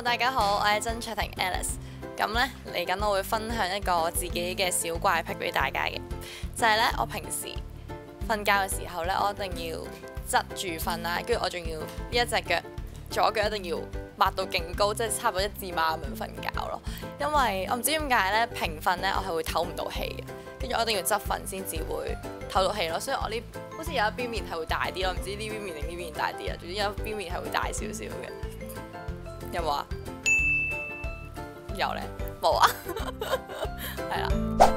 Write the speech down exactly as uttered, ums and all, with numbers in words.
大家好，我係曾卓婷 Alice。咁咧嚟緊，我會分享一個我自己嘅小怪癖俾大家嘅，就係咧我平時瞓覺嘅時候咧，我一定要側住瞓啦，跟住我仲要呢一隻腳左腳一定要擘到勁高，即係差唔多一字馬咁樣瞓覺咯。因為我唔知點解咧平瞓咧，我係會唞唔到氣嘅，跟住我一定要側瞓先至會唞到氣咯。所以我呢好似有一邊面係會大啲咯，唔知呢邊面定呢邊面大啲啊？總之有一邊面係會大少少嘅。有冇啊？有咧，冇啊，係啦。